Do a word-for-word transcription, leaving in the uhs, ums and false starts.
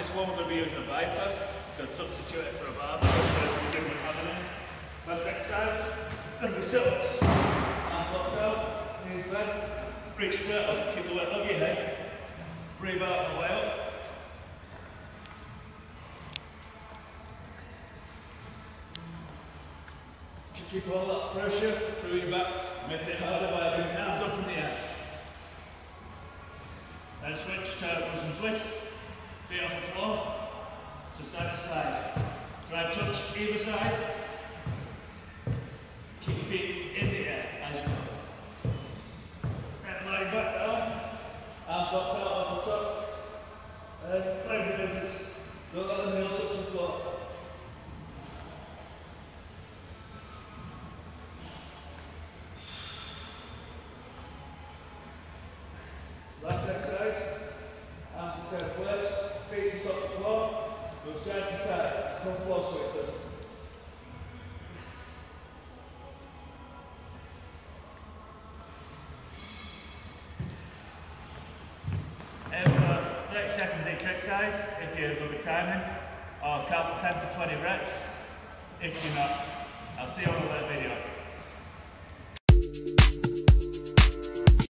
this one we're going to be using a Viper. Could substitute it for a barbell, but we didn't have any. First exercise, going to be sit-ups. Arms locked out, knees bent, reach straight up, keep the weight above your head. Breathe out on the way up. Keep all that pressure through your back, making it harder by having your hands up in the air. Then switch to Russian twists, feet off the floor, to side to side. Try and touch either side. Keep your feet in the air as you go. And lie back down, arms locked out on the top. And play with business. Don't let the heels touch the floor. Last exercise, arms in the same place, feet just off the floor, go side to side, let's come close with this. And for thirty seconds each exercise, if you're good with timing, or count ten to twenty reps. If you're not, I'll see you on the video.